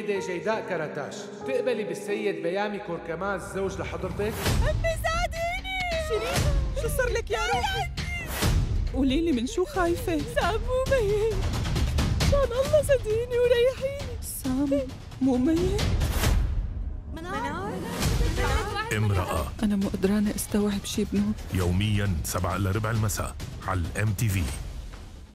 السيدة جيداء كراتاش، تقبلي بالسيد بيامي كوركماز زوج لحضرتك؟ أمي ساعديني. شيرين شو صار لك يا روحي؟ قولي لي من شو خايفة؟ سام مو ميت، مشان الله صدقيني وريحيني. سام مو ميت؟ منار امرأة أنا مو قدرانة أستوعب شي بنور. يومياً 7 إلى ربع المساء على MTV.